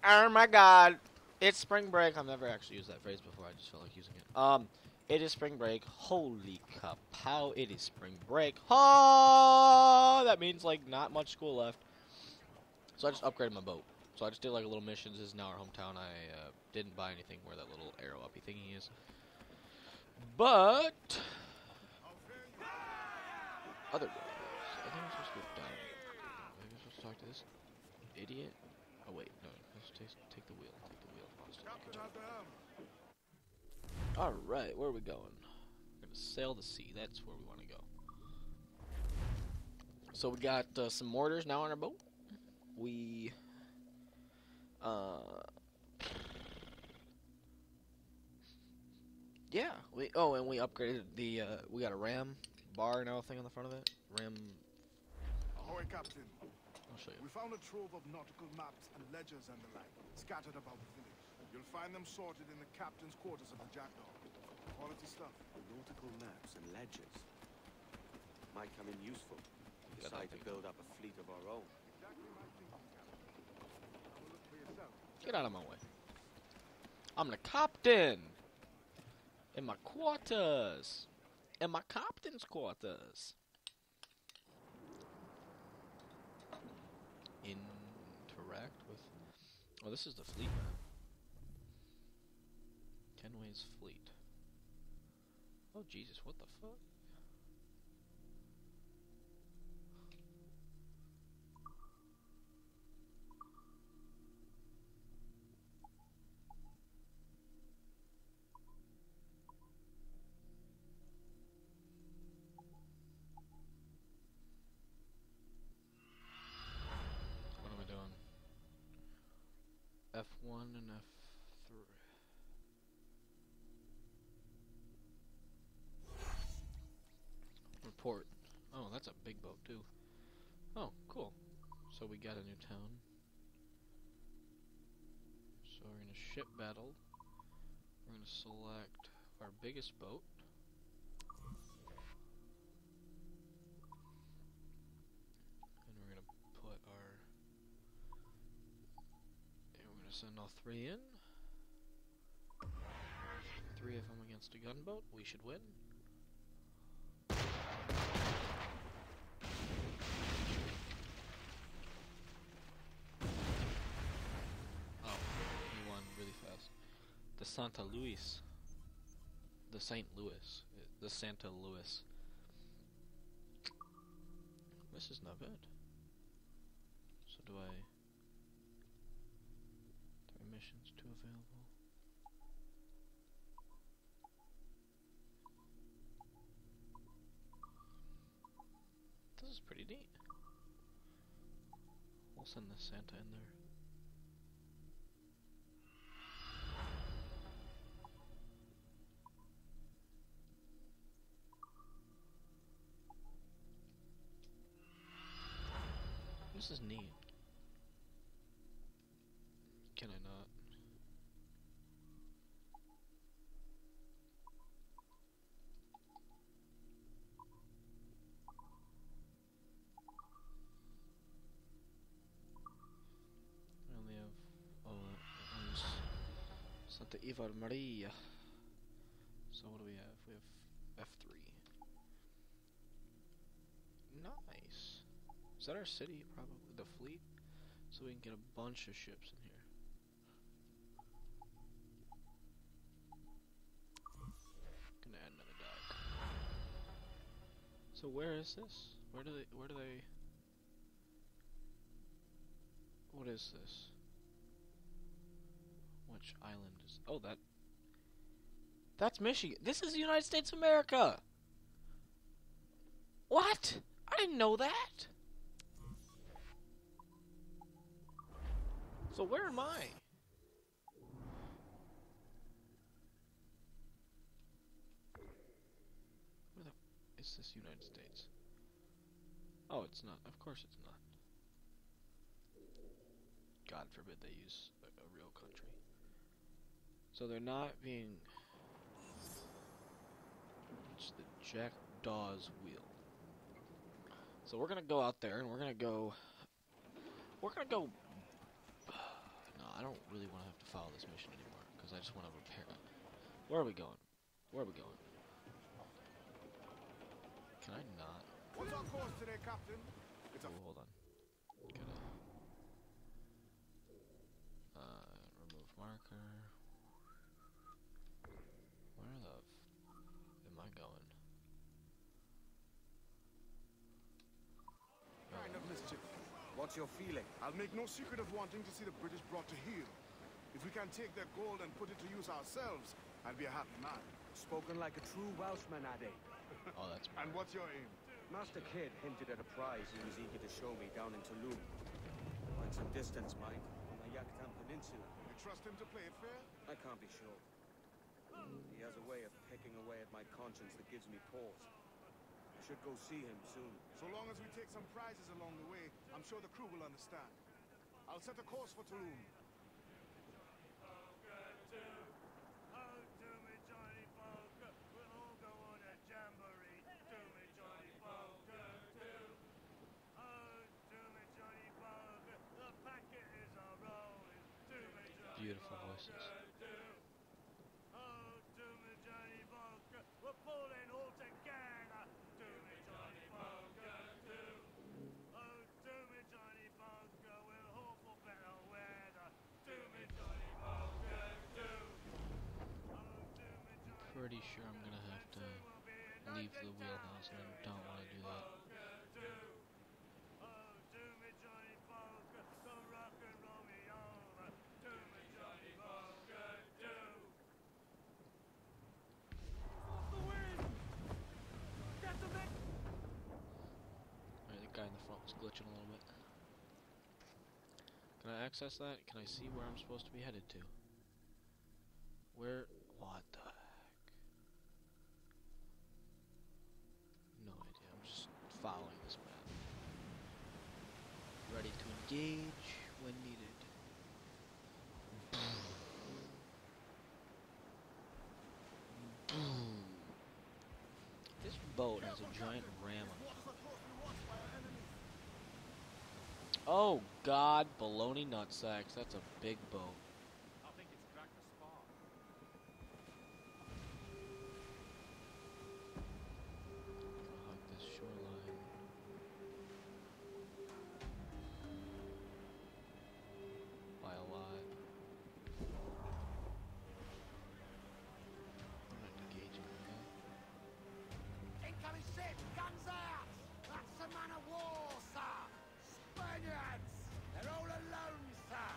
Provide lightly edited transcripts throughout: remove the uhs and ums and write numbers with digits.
Oh my god. It's spring break. I've never actually used that phrase before. I just felt like using it. It is spring break. Holy kapow. It is spring break. Oh, that means like not much school left. So I just upgraded my boat. So I just did like a little missions. This is now our hometown. I didn't buy anything where that little arrow uppy thingy is. But other ways. I think I'm supposed to go down. Maybe I'm supposed to talk to this idiot. Oh wait, no. Let's take the wheel. Take the wheel. All right, where are we going? We're gonna sail the sea. That's where we want to go. So we got some mortars now on our boat. We yeah. And we upgraded the we got a ram bar and everything on the front of it. Ram. Ahoy, Captain. I'll show you. We found a trove of nautical maps and ledgers and the like, scattered about the village. You'll find them sorted in the captain's quarters of the Jackdaw. Quality stuff. Nautical maps and ledgers might come in useful. Decide to build up a fleet of our own. Exactly my thinking, Captain. Have a look for yourself. Get out of my way. I'm the captain. In my quarters. In my captain's quarters. Interact with... Oh, this is the fleet map. Kenway's fleet. Oh, Jesus, what the fuck? What am I doing? F1 and F3. Report. Oh, that's a big boat too. Oh, cool. So we got a new town. So we're gonna ship battle. We're gonna select our biggest boat. And we're gonna put our... And we're gonna send all 3 in. 3 of them against a gunboat. We should win. The Santa Luis. The St. Louis. The Santa Louis. This is not good. So do I... 3 missions, 2 available. This is pretty neat. We'll send the Santa in there. This is neat. Can I not? I only have... Oh, one's Santa Eva Maria. So what do we have? We have F3. Nice. Is that our city? Probably the fleet. So we can get a bunch of ships in here. Gonna add another dock. So where is this? Where do they what is this? Which island is... Oh, that's Michigan. This is the United States of America. What? I didn't know that. So where am I? Where the... Is this United States? Oh, it's not. Of course it's not. God forbid they use a real country. So they're not being... It's the Jackdaw's Wheel. So we're gonna go out there and we're gonna go... No, I don't really want to have to follow this mission anymore, because I just want to repair it. Where are we going? Where are we going? Can I not? What's our course today, Captain? It's a Oh, hold on. Gotta remove marker. Where the am I going? kind of mischief. What's your feeling? I'll make no secret of wanting to see the British brought to heel. If we can take their gold and put it to use ourselves, I'll be a happy man. Spoken like a true Welshman, Ade. Oh, that's And what's your aim? Master Kidd hinted at a prize he was eager to show me down in Tulum. Quite some distance, mind, on the Yucatan Peninsula. You trust him to play it fair? I can't be sure. He has a way of pecking away at my conscience that gives me pause. I should go see him soon. So long as we take some prizes along the way, I'm sure the crew will understand. I'll set a course for Tulum. beautiful voices. Pretty sure I'm gonna have to leave the wheelhouse, and I don't want to do that. Alright, the guy in the front was glitching a little bit. Can I access that? Can I see where I'm supposed to be headed to? Where? What the heck? No idea. I'm just following this map. Ready to engage when needed. This boat has a giant ram on it. Oh God, baloney nutsacks. That's a big boat. I think it's cracked the spar. Gonna hug this shoreline. By a lot. I'm not engaging right now. Incoming ship! Guns out! That's a man of war, sir! Spaniards! They're all alone, sir!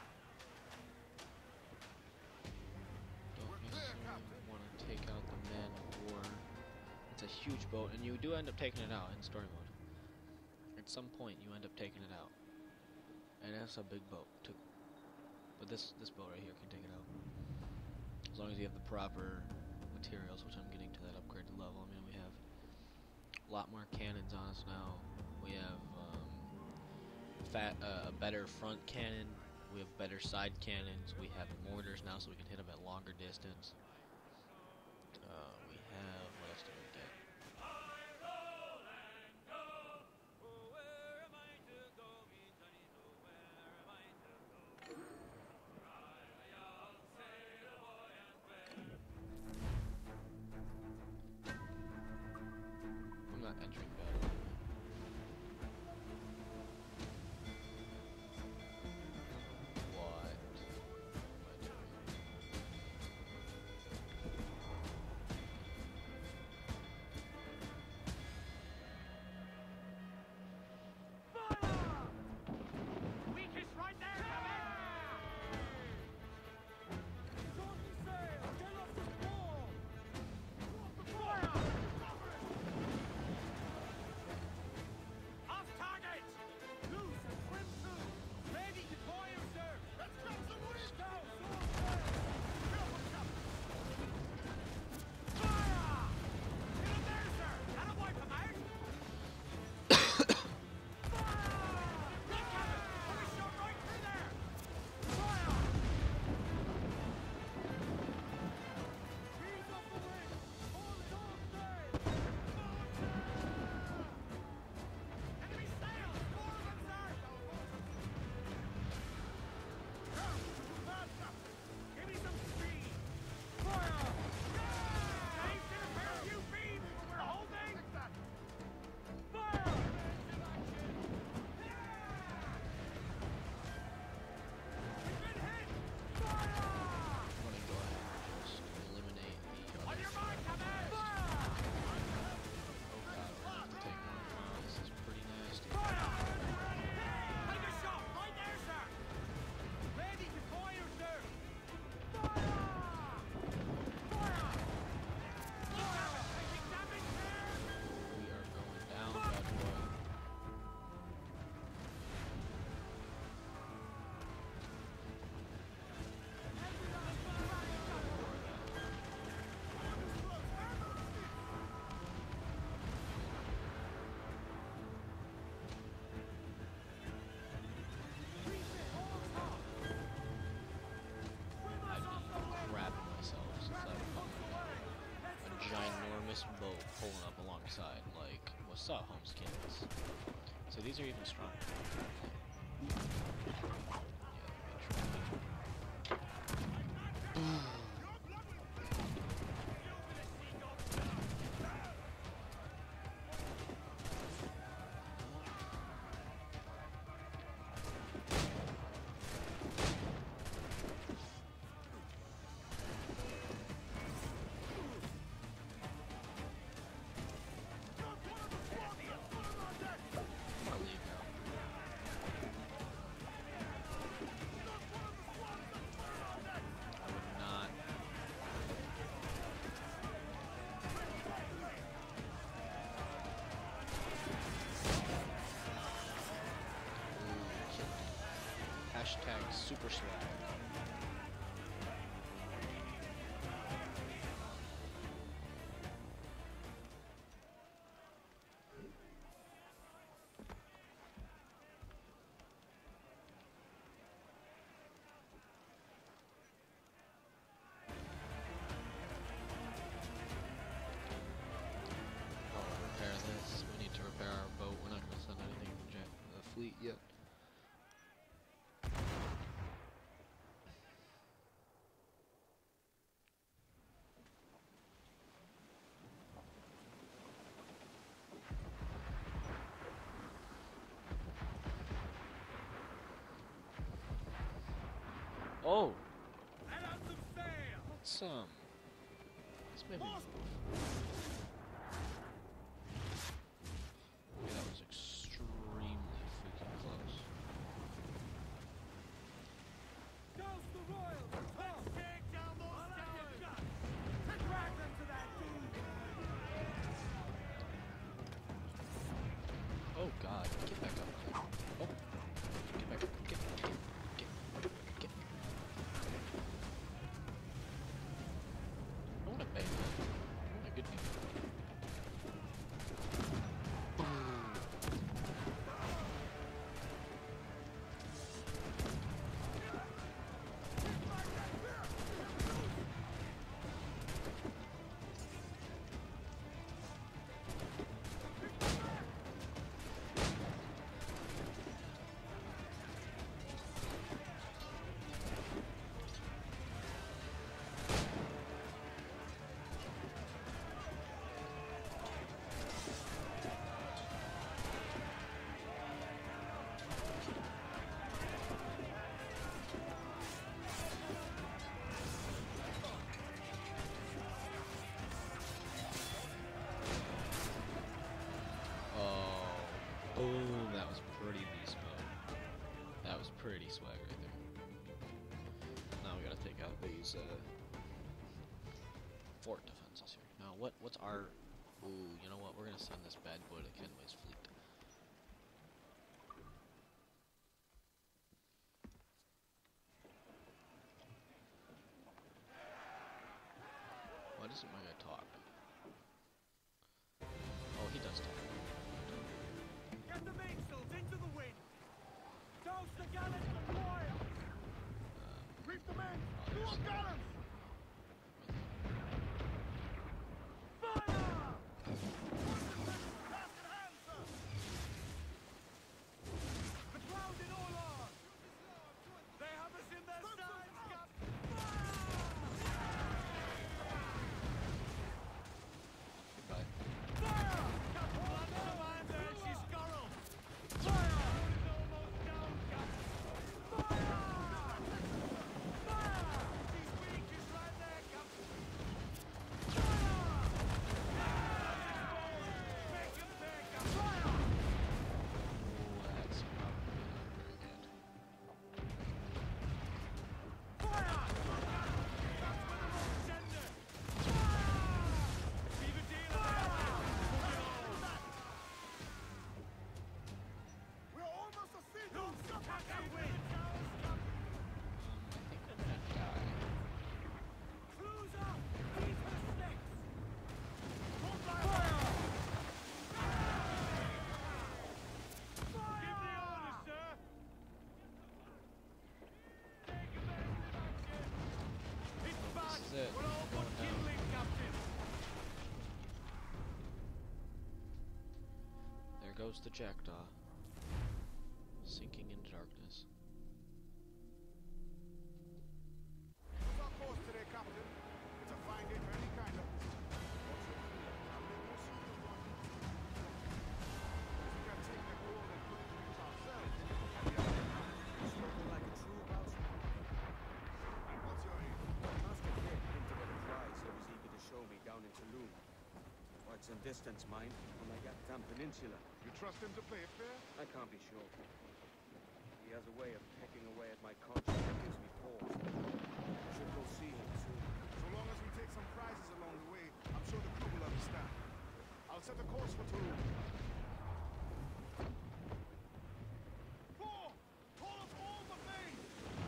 Don't necessarily want to take out the man of war. It's a huge boat, and you do end up taking it out in story mode. At some point, you end up taking it out. And that's a big boat, too. But this boat right here can take it out. As long as you have the proper materials, which I'm getting to that upgraded level. I mean, we have a lot more cannons on us now. We have a better front cannon. We have better side cannons. We have mortars now, so we can hit them at longer distance. We have, what else did we get? I'm not entering battle. What am I doing? side, like, what's up, Homeskins? So these are even stronger. I'll leave now. I would not. Ooh, killed it. Hashtag super swag. Repair this. We need to repair our boat. We're not going to send anything to the fleet yet. Oh! Let's maybe move. Yeah, that was extremely freaking close. Oh god, get back up. Oh, get back up. Get. I want a bang. I want a good game. Boom, that was pretty beast mode. That was pretty swag right there. Now we gotta take out these fort defenses here. Now what's our ooh, you know what, we're gonna send this bad boy to Kenway's fleet. Why doesn't my guy talk? Oh, he does talk. Get the mainsails into the wind! Douse the gallants with oil! Reef the men! Oh, Do there's up gallants! The cloud in all on! They have us in their sights, Cap! Goodbye. Fire! Cap, one commander, she's Scarrow! Fire! It's almost down, Cap! Fire! Fire! She's weak goes the Jackdaw, sinking into darkness. What's our course today, Captain? It's a fine day for any kind of business. I'll make no secret of one. We can take the gold and put it to use ourselves. Spoken like a true bowser. What's your aim? Master Kid hinted at a prize he was eager to show me down in Tulum. Quite some distance, mind, on the Yaktan Peninsula. You trust him to play it fair? I can't be sure. He has a way of pecking away at my conscience that gives me pause. I should go see him soon. So long as we take some prizes along the way, I'm sure the crew will understand. I'll set a course for Tulum. Four! Call up all the main!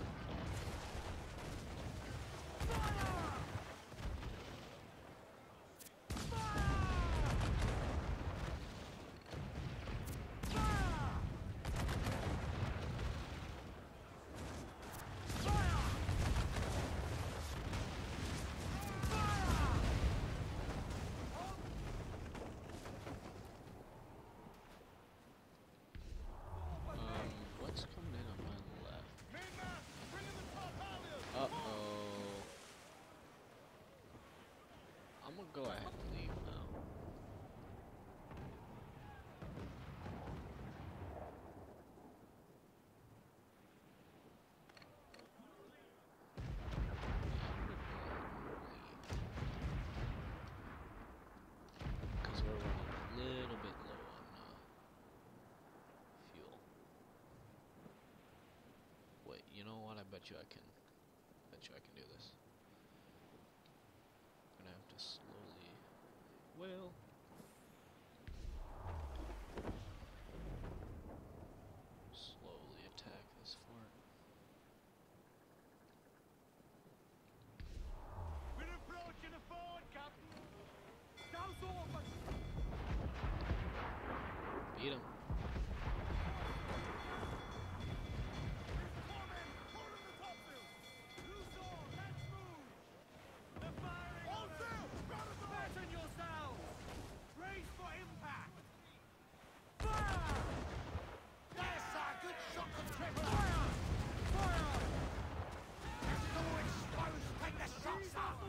What's coming in on my left? Main man, bring in the top halyards! Uh-oh. I'm gonna go ahead and leave now. Because we're running a little bit low on fuel. Wait, you know what? I bet you I can do this. I'm gonna have to slowly, well, slowly attack this fort. We're approaching a ford, Captain. Douse over. Beat him. Corpsmen, hold in the topsail! Loose all, let's move. The firing All on us. sail! Ground at the right! Fasten yourselves. Brace for impact. Fire! Yes, sir. Good shot from triple. Fire! Fire! It's all exposed. Take the shots up.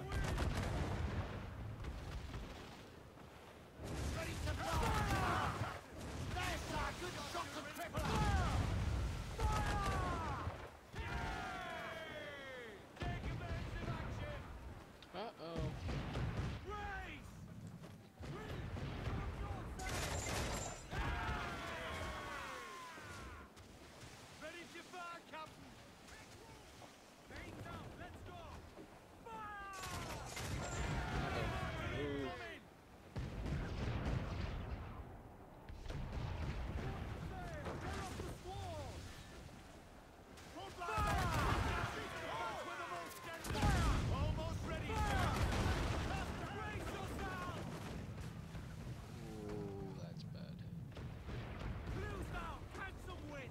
Ready to blow. Yes, sir. Good shot from triple. Fire! Fire! Yay! Take offensive action. Uh-oh. Race! Ready to fire, Captain! Main down, let's go! Fire! Move. Coming! Get off the squall! Fire! That's where the most fire! Almost ready, sir! Brace yourself! Ooh, that's bad. Blues now! Catch some wind!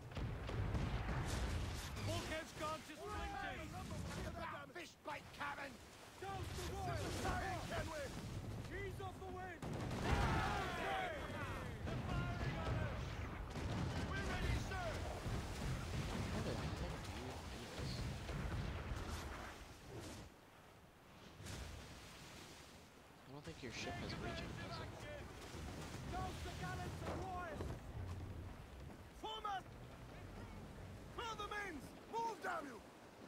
Bulkhead's gone to splinters! Fish bite cabin! Douse the royal! Dying, Kenway! Ease off the wind! They're firing on us! We're ready, sir! How the heck do you do this? I don't think your ship has region, does it? Douse the gallants and royal! Foreman! Clear the mains! Move, damn you!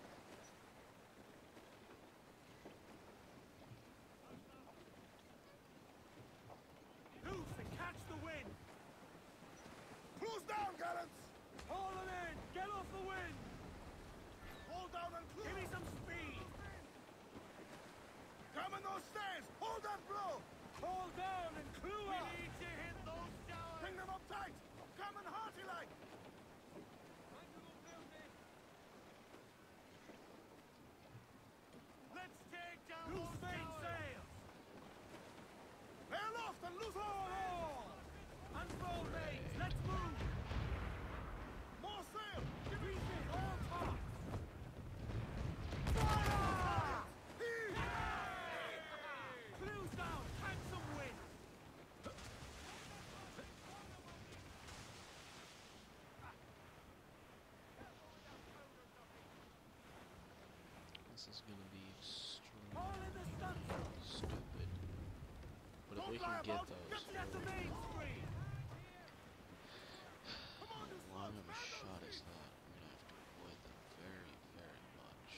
Loose and catch the wind! Close down, gallants! Haul them in! Get off the wind! Hold down and clear! Give me some speed! Come in those stairs! Hold that blow! Haul down and clue up! We need to hit those towers! Bring them up this is gonna be All in the extremely stunsail. stupid. But if we can get those, Get the main screen. how long of a shot is that? I'm gonna have to avoid them very, very much.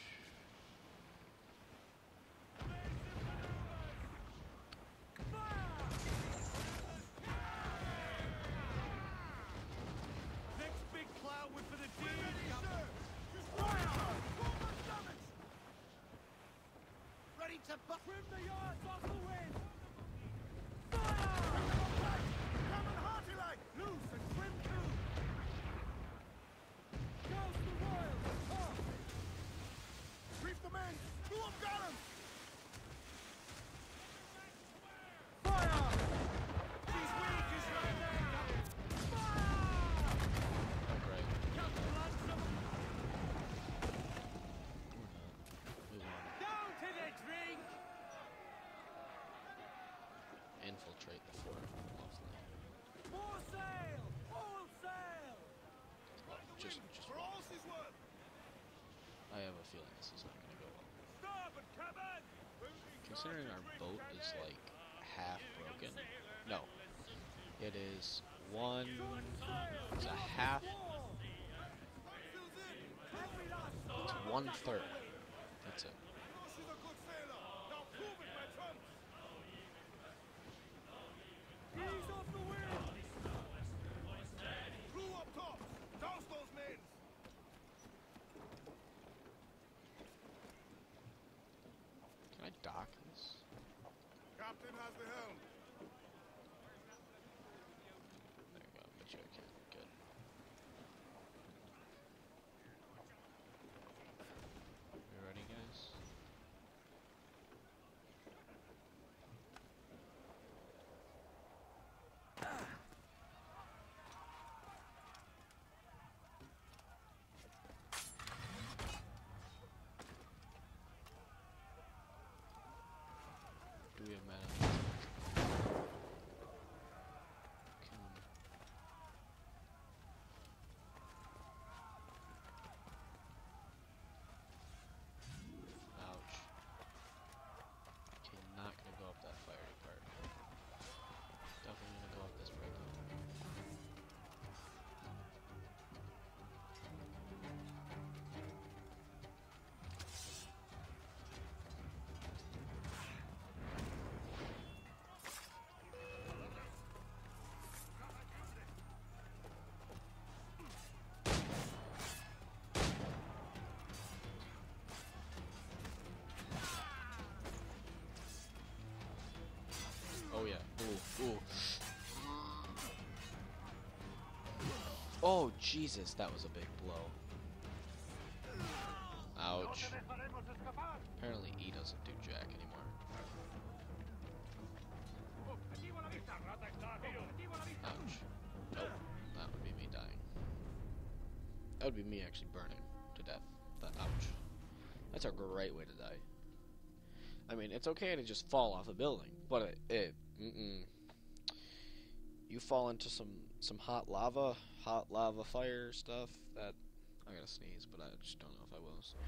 Next big cloud with for the D. Fire! Ready to trim the yards off the wind. Fire! Coming hearty like. Loose and trim too. Goes the Royal. Off. Brief the men! Blew up got him! Fire! She's weak, is right there. Fire! Oh, great. Captain Lansom. We're not. We won. Down to the drink. Infiltrate the fort. Lovely. More sail. All sail. Just For all she's worth! I have a feeling this is not gonna go well. Starboard cabin. Considering our boat is like half broken. No. It is one. It's a half. It's 1/3. That's it. You know she's a good sailor! Now prove it, my trunks! Ease off the wind. Crew up top! Douse those men! Can I dock this? Captain has the helm. There you go. Bet you I can. Good. You ready, guys? Do we have mana? Come on. Ouch. Okay, not gonna go up that fiery part. Definitely gonna go up this break though. Oh yeah. Ooh, ooh. Oh Jesus, that was a big blow. Ouch. Apparently E doesn't do jack anymore. Ouch. Nope. That would be me dying. That would be me actually burning to death. That ouch. That's a great way to die. I mean, it's okay to just fall off a building, but you fall into some hot lava fire stuff. That I gotta sneeze, but I just don't know if I will. So.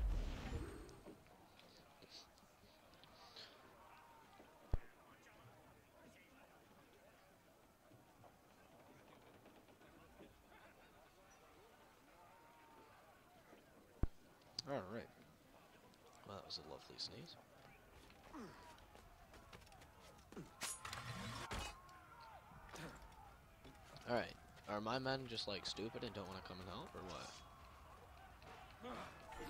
All right. Well, that was a lovely sneeze. Alright, are my men just like stupid and don't want to come and help, or what? Alright.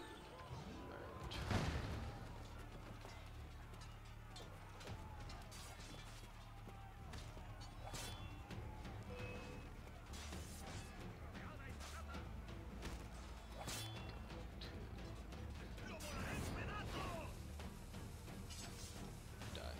Die.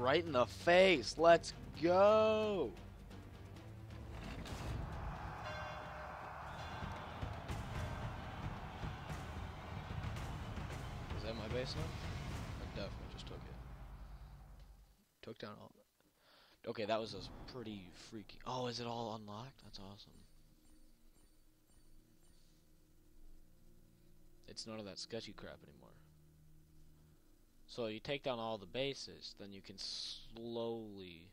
right in the face. Let's go. Is that my base now? I definitely just took it. Took down all. Okay, that was a pretty freaky. Oh, is it all unlocked? That's awesome. It's none of that sketchy crap anymore. So you take down all the bases, then you can slowly.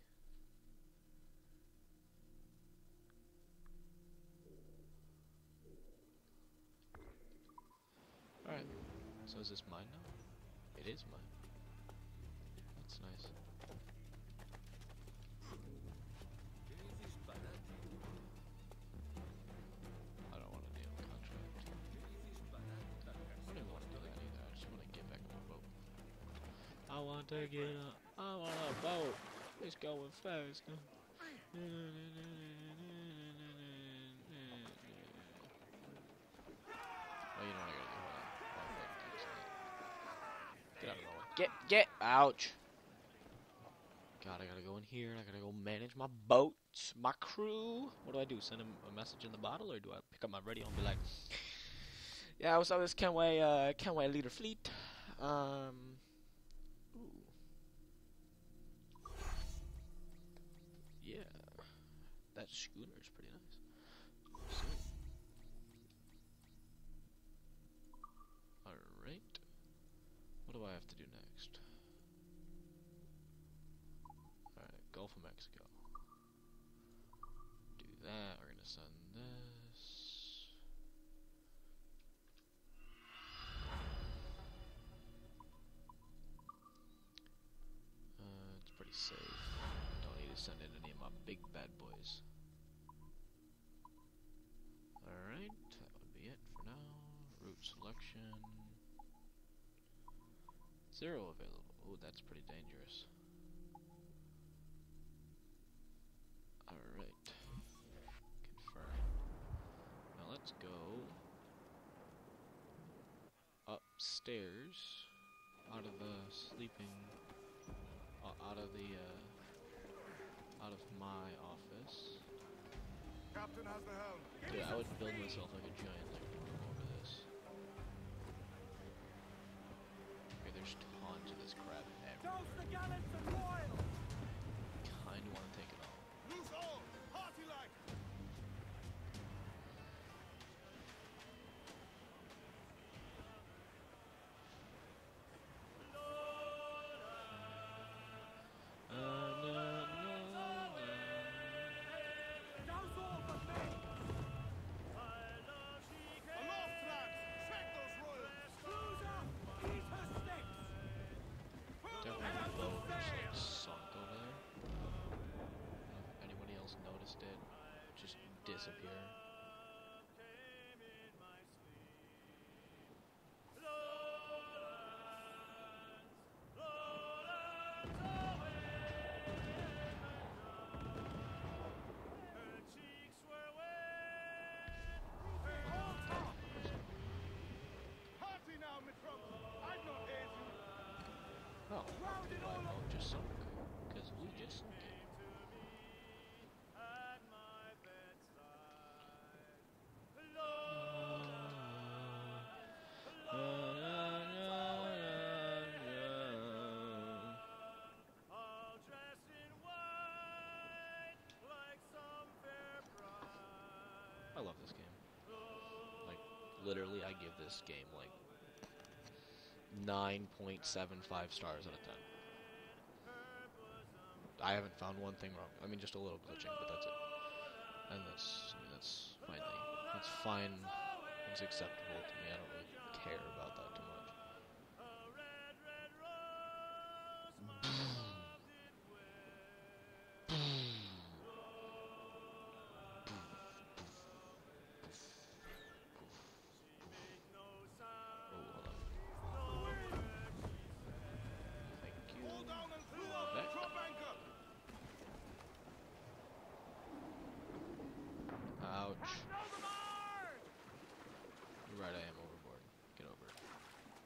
Alright. So is this mine now? It is mine. That's nice. I don't want to deal with contract. I don't even want to do that either. I just want to get back on my boat. I want to get up. I want a boat. It's going fast. Oh, you know what I gotta do? Hold on. Get out of my way. Get! Ouch! God, I gotta go in here and I gotta go manage my boat, my crew. What do I do? Send him a message in the bottle, or do I pick up my radio and be like, "Yeah, what's up? This Kenway leader fleet. Ooh. Yeah, that schooner is pretty nice. Sweet. Alright. What do I have to do next? Alright, Gulf of Mexico. Do that. We're gonna send this. It's pretty safe. Don't need to send in any of my big bad boys. Alright, that would be it for now. Route selection. 0 available. Oh, that's pretty dangerous. Alright. Confirm. Now let's go upstairs out of the sleeping out of my office. Captain has the helm. Dude, I would build myself like a giant like room over this. Okay, there's tons of this crap everywhere. Toast the gallants and royal! Kinda wanna take it all. Loose all. Party like. Douse all the men! Aloft, lads. Check those royals. Cruiser! Eat her sticks! Definitely my boat just like sunk over there. I don't know if anybody else noticed it. Just disappear. Party now, my troops. I've not heard you. Oh, okay, my boat just sunk. Because we just sunk it. I love this game. Like, literally, I give this game like 9.75 stars out of 10. I haven't found one thing wrong. I mean, just a little glitching, but that's it. And that's fine. That's fine. It's acceptable to me. I don't really care about that too much. Thank you. Pull down and crew out the Back. drop anchor. Ouch. You're right, I am overboard. Get over it.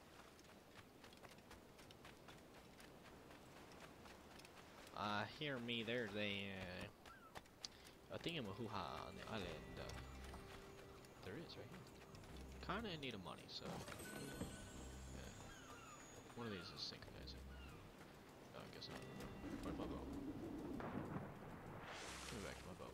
hear me? There's a thingamahoo-ha on the island. There is, right here. Kinda in need of money, so... Yeah. One of these is synchronizing. No, I guess not. Where's my boat? Give me back to my boat.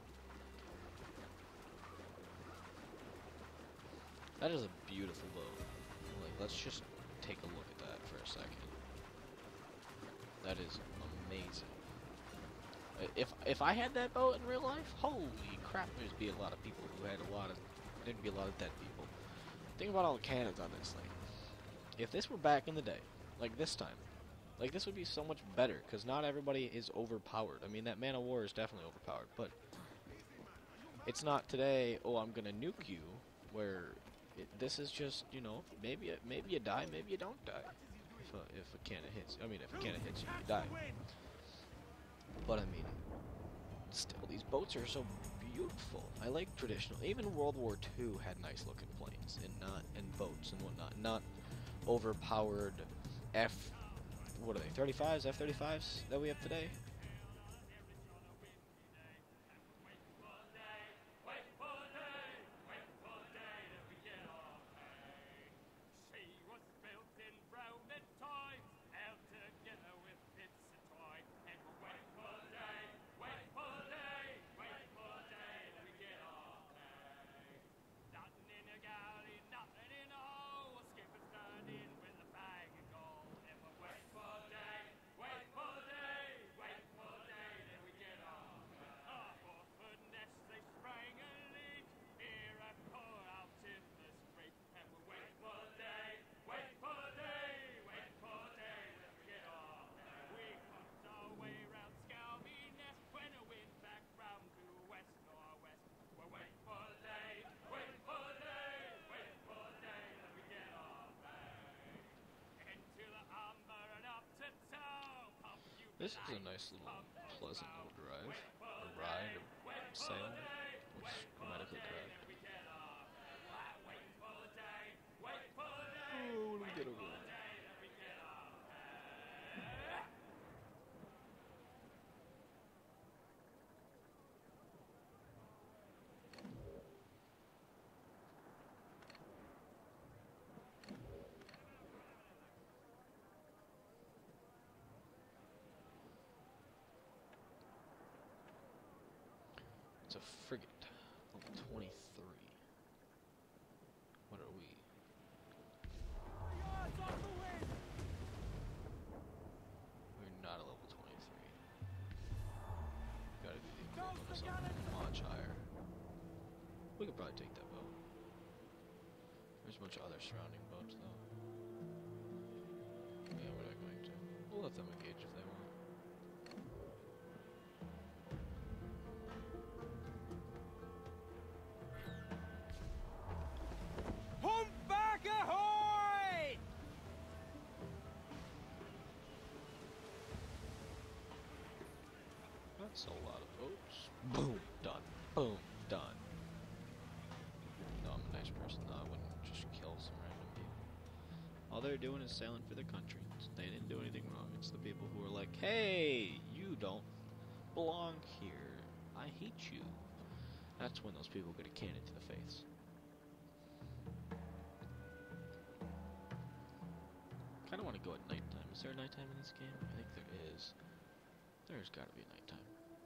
That is a beautiful boat. Like, let's just take a look at that for a second. That is amazing. If I had that boat in real life, holy crap, there'd be a lot of people who had there'd be a lot of dead people. Think about all the cannons on this thing. If this were back in the day, like this time, like this would be so much better, because not everybody is overpowered. I mean, that Man of War is definitely overpowered, but it's not today, oh, I'm gonna nuke you, where this is just, you know, maybe you die, maybe you don't die. If a cannon hits, I mean, if a cannon hits you, you die. But I mean, still, these boats are so beautiful. I like traditional. Even World War II had nice looking planes and boats and whatnot. Not overpowered what are they? 35s, F-35s that we have today. This is a nice little, pleasant little drive, or ride, or sail, which is grammatically correct. Oh, what do we get over there? It's a frigate, level 23. What are we? We're not a level 23. Gotta do the equivalent of something much higher. We could probably take that boat. There's a bunch of other surrounding boats, though. Yeah, we're not going to. We'll let them engage if they want. Humpback ahoy! That's a lot of boats. Boom, done. Boom, done. No, I'm a nice person. No, I wouldn't just kill some random people. All they're doing is sailing for their country. They didn't do anything wrong. It's the people who are like, hey, you don't belong here. I hate you. That's when those people get a cannon to the face. Kind of want to go at nighttime. Is there a nighttime in this game? I think there is. There's got to be a nighttime.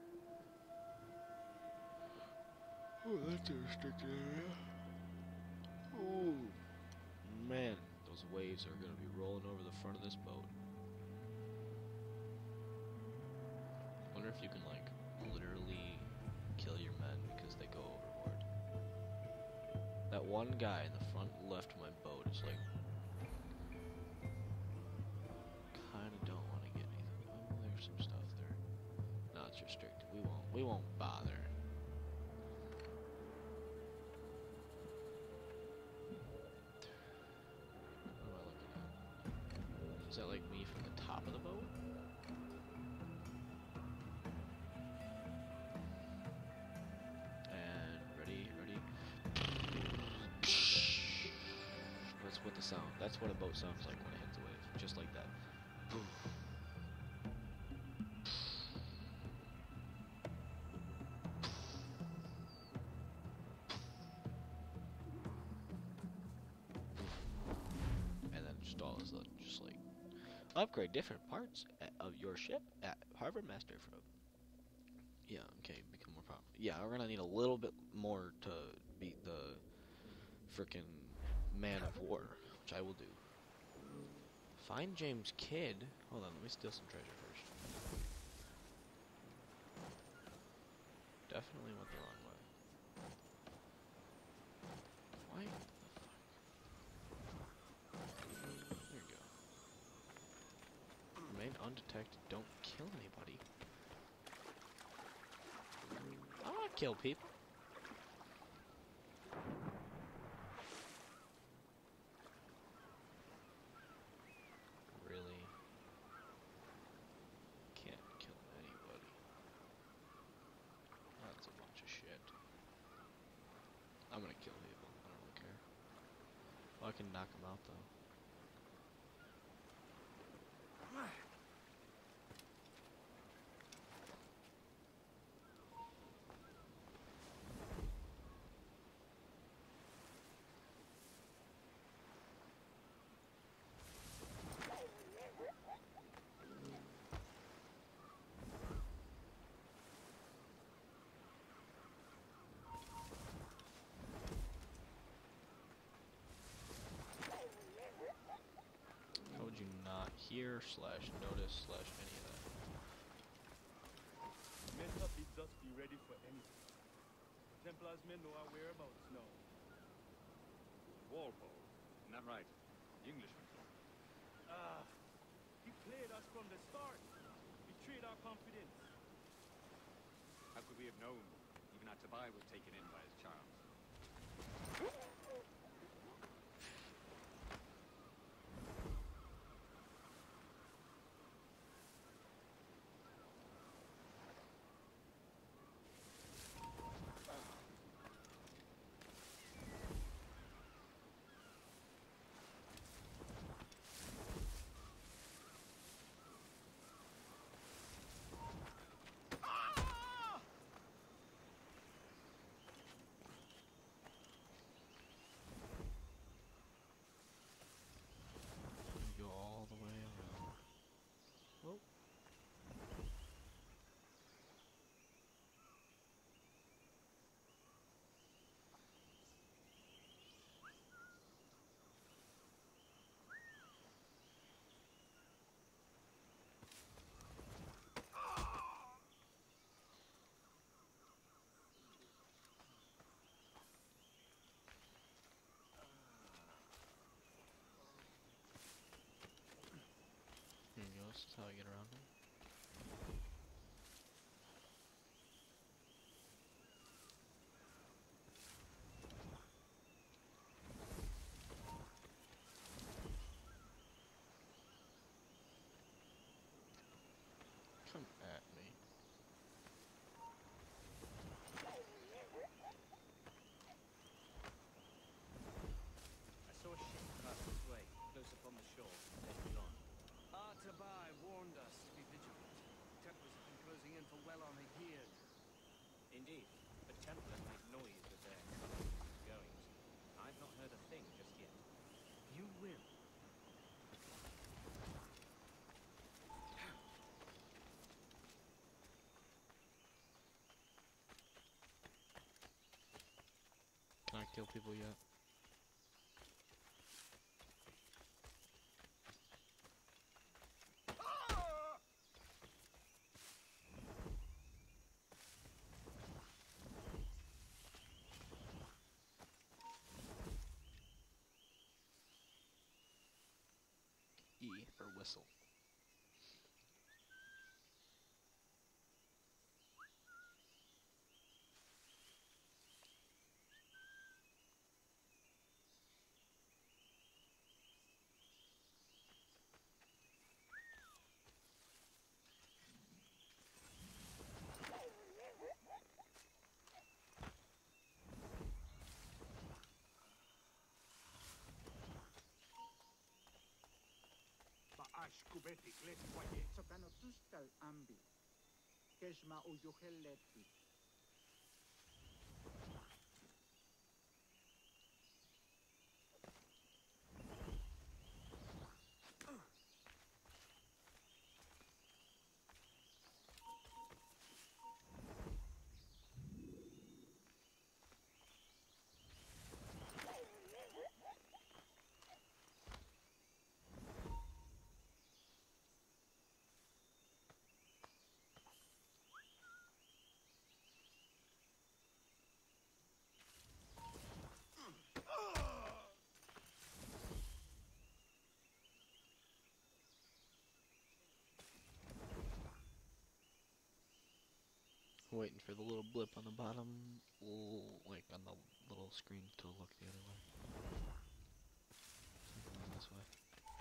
Oh, that's a restricted area. Oh, man. Those waves are going to be rolling over the front of this boat. Wonder if you can, like, literally kill your men because they go overboard. That one guy in the front left of my boat is like, kinda don't want to get anything. Oh, there's some stuff there. No, it's restricted. We won't bother. What am I looking at? Is that like me from the top of the boat? And ready. That's what the sound. That's what a boat sounds like when it hits a wave. Just like that. install is just like upgrade different parts of your ship at Harbor Master from. Yeah, okay, become more powerful. Yeah, we're gonna need a little bit more to beat the frickin' Man of War, which I will do. Find James Kidd. Hold on, let me steal some treasure first. Definitely went the wrong way. Why the fuck? There you go. Remain undetected. Don't kill anybody. I don't want to kill people. Really? Can't kill anybody. That's a bunch of shit. I'm gonna kill people. I don't really care. Well, I can knock them out though. How would you not hear / notice / any of that? Mesa bids us be ready for anything. Templars may know our whereabouts now. Walpole, isn't that right? The Englishman. Ah, he played us from the start. Betrayed our confidence. How could we have known? Even our Tobias was taken in by his charms. Go all the way around. Oh. Here you go, this is how I get around him. Come at me. I saw a ship pass this way, close upon the shore, headed on. Artabai warned us to be vigilant. Templars have been closing in for well on a year. Indeed, but Templars make noise with their comings and goings. I've not heard a thing just yet. You will. Can I kill people yet? E for whistle. Ba'ash kubeti gleti kwaye. Sokanotustal ambi. Keshma uyuheleti. waiting for the little blip on the bottom, like on the little screen to look the other way. Something this way.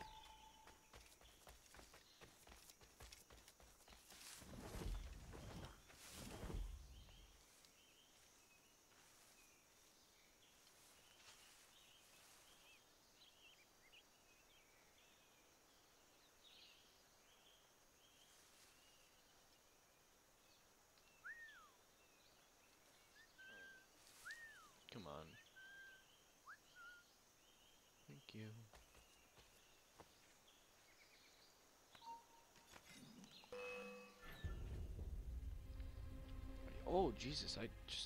Come on. Thank you. Oh, Jesus, I just...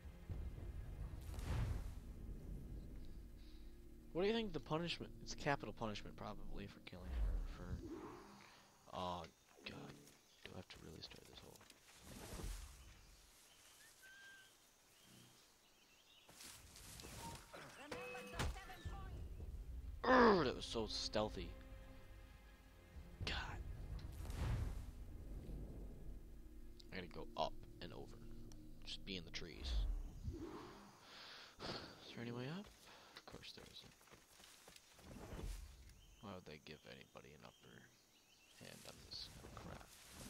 What do you think the punishment? It's capital punishment, probably, for killing her, for... Oh, God. Do I have to really start this whole... Urgh, that was so stealthy. God. I gotta go up and over. Just be in the trees. Is there any way up? Of course there isn't. Why would they give anybody an upper hand on this kind of crap?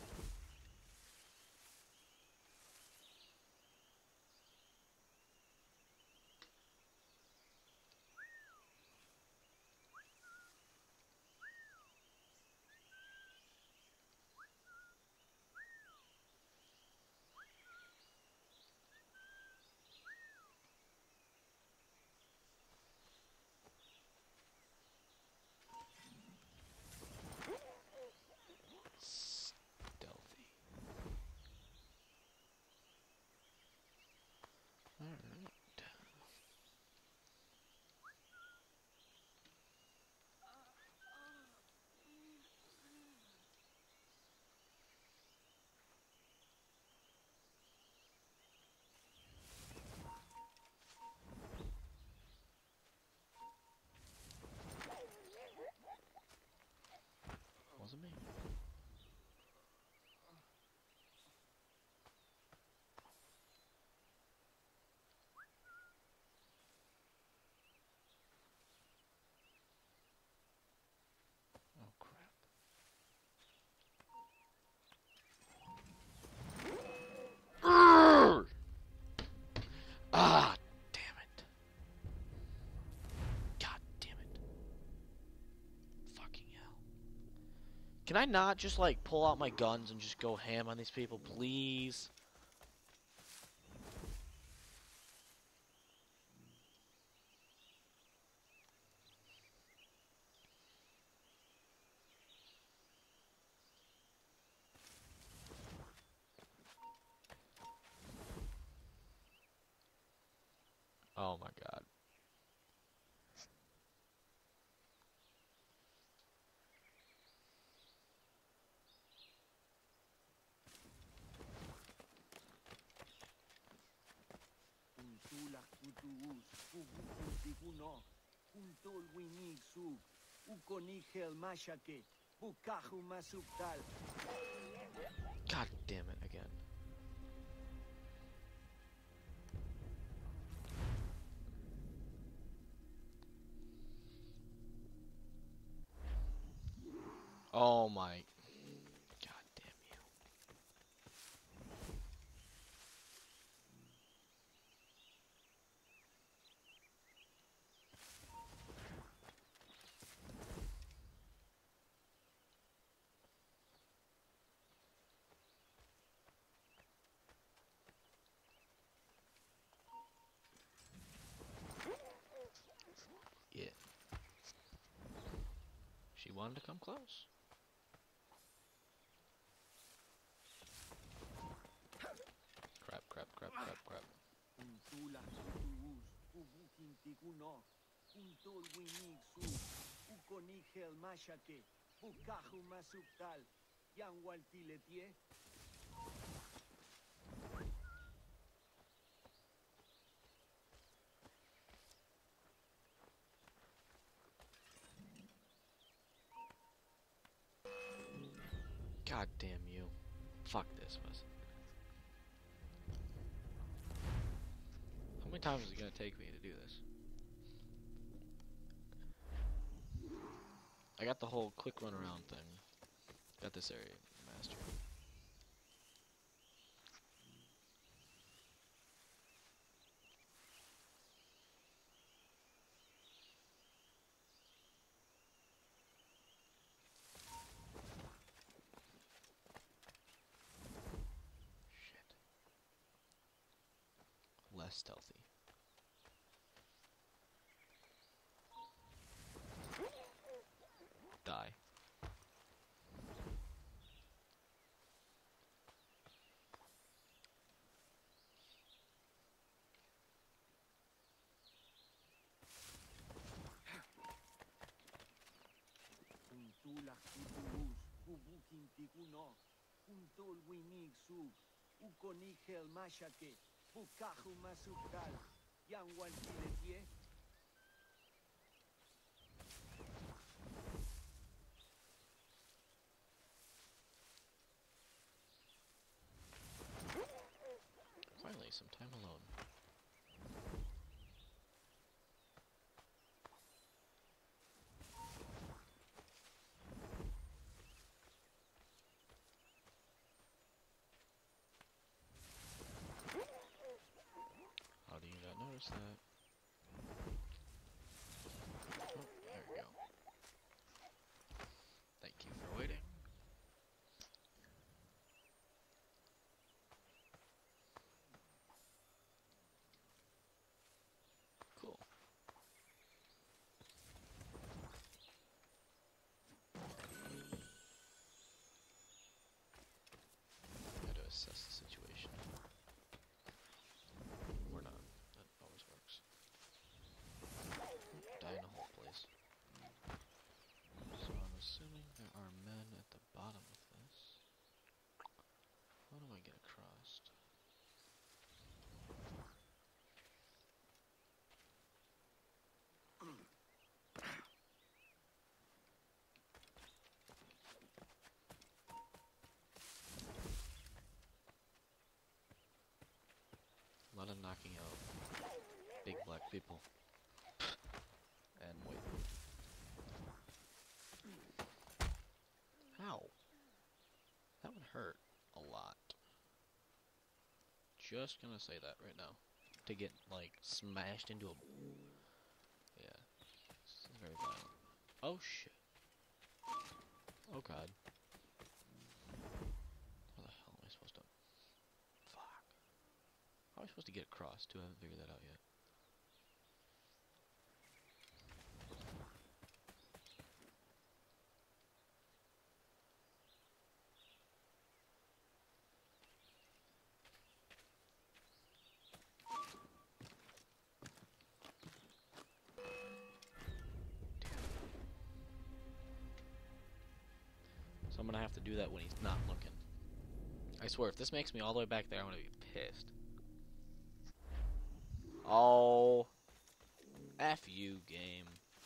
Stealthy. Alright. Wasn't me. Oh crap. Urgh! Ah, damn it. God damn it. Fucking hell. Can I not just like pull out my guns and just go ham on these people, please? Oh my God. Kuntulak kutuus, kubukuntikuno, kuntol winisug, ukonihel mashake, bukahu masuktal. God damn it again. Oh my. God damn you. Yeah. She wanted to come close. Crap, crap, crap, crap, crap. Kuntulak kutuus, kubukuntikuno, kuntol winisug, ukonihel mashake, bukahu masuktal. Yang waltiletie. God damn you. Fuck this was. many times is it gonna take me to do this? I got the whole quick run around thing. Got this area mastered. Shit. Less stealthy. Die. Kuntula kutuus, kubukin tikuno, kuntol winig sug, ukonigel mashake, bukahu masukal, yangwan tiletie. Finally, some time alone. How do you not notice that? Oh, there we go. Thank you for waiting. Cool. Had to assess the situation. Or not. That always works. Die in a whole place. So I'm assuming there are men at the bottom of this. How do I get across? A lot of knocking out big black people. And wait. How? That would hurt a lot. Just gonna say that right now. To get, like, smashed into a... Yeah. This is very violent. Oh, shit. Oh, God. How the hell am I supposed to... Fuck. How am I supposed to get across, too? I haven't figured that out yet. So I'm gonna have to do that when he's not looking. I swear, if this makes me all the way back there, I'm gonna be pissed. Oh. F you, game.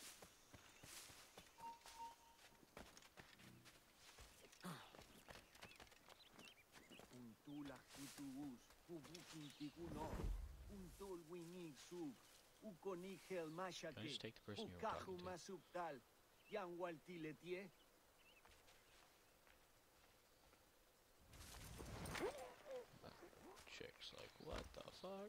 Kuntula kutuus, kubukin tikuno, kuntol winig sug, ukonigel Can I mashake, just take the person you're bukahu talking to? masukal, yangwan tiletie. Chick's like, what the fuck?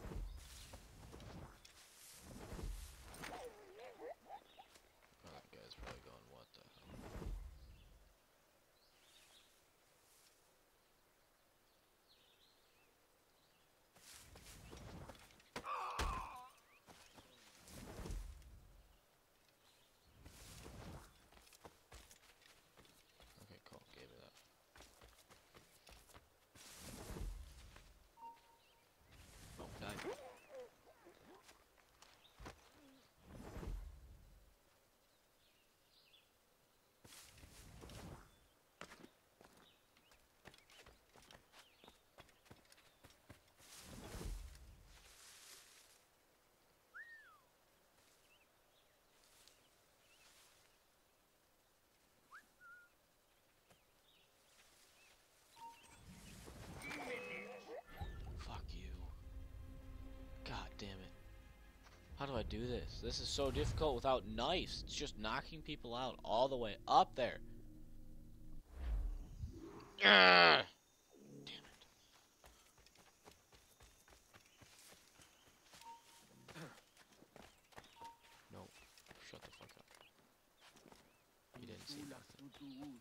Oh, that guy's probably going, what the hell? Okay, cool, gave me that. Oh. How do I do this? This is so difficult without knives. It's just knocking people out all the way up there. Damn it. No. Shut the fuck up. You didn't see nothing.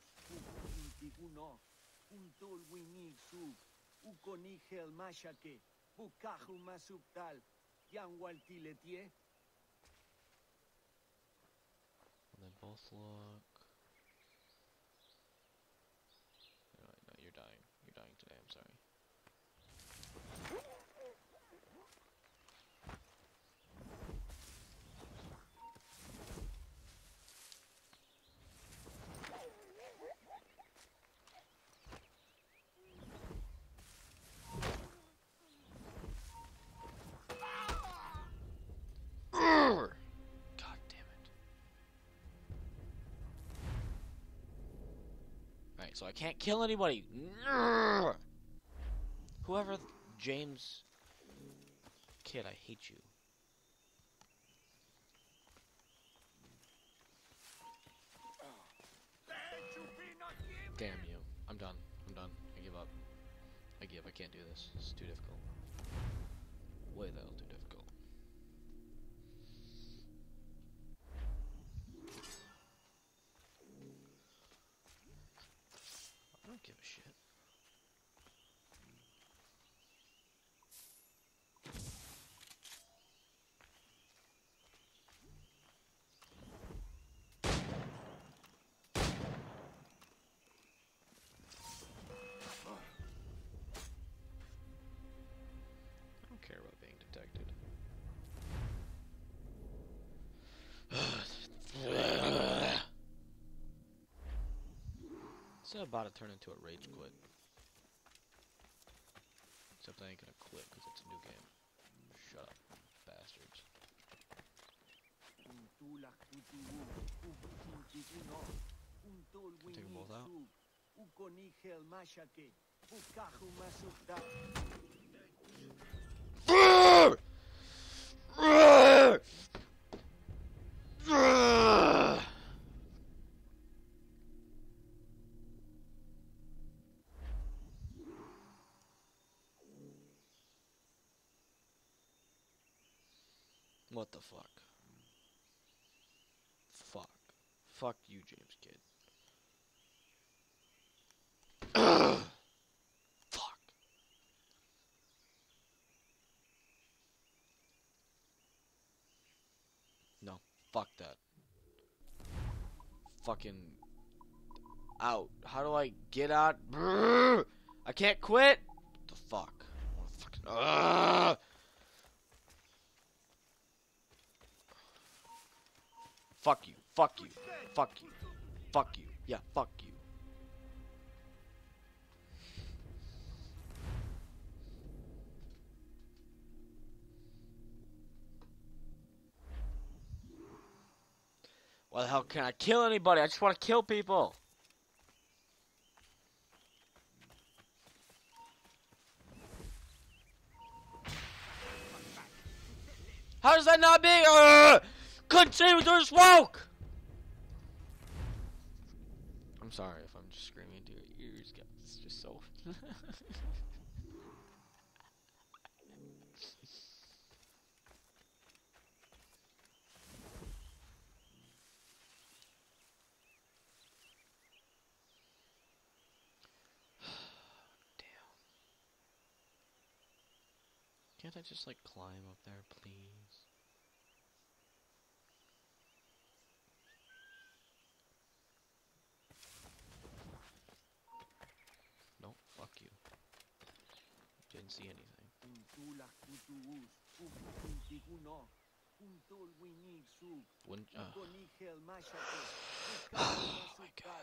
And then both look. No, you're dying. You're dying today, I'm sorry. God damn it. Alright, so I can't kill anybody. Whoever James kid, I hate you. Damn you. I'm done. I'm done. I give up. I give. I can't do this. It's too difficult. Way the hell too difficult. I don't give a shit. I don't care about being detected. It's about to turn into a rage quit. Except I ain't gonna quit because it's a new game. Shut up, bastards. Take them both out. What the fuck? Fuck. Fuck you, James Kid. Fuck. No, fuck that. Fucking out. How do I get out? I can't quit. What the fuck? I wanna fucking. Fuck you. Fuck you. Fuck you. Fuck you. Yeah, fuck you. Why the hell can I kill anybody? I just want to kill people. How does that not be? Couldn't see me through the smoke! I'm sorry if I'm just screaming into your ears, guys. It's just so... Damn. Can't I just, like, climb up there, please? Nope, fuck you. Didn't see anything. Wouldn't, oh my god.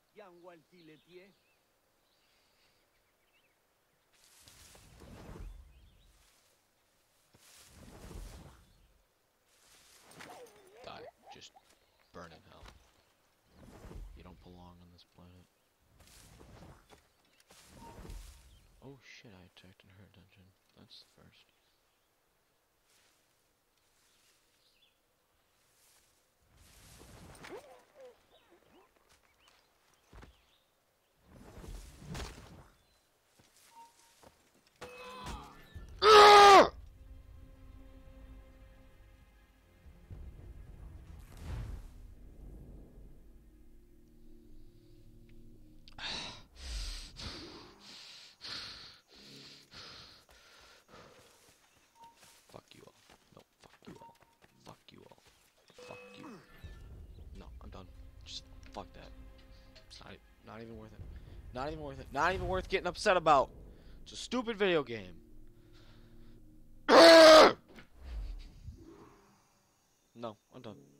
Die. Just burn in hell. You don't belong on this planet. Oh shit, I attacked in her dungeon. That's the first. Not even worth it. Not even worth it. Not even worth getting upset about. It's a stupid video game. No, I'm done.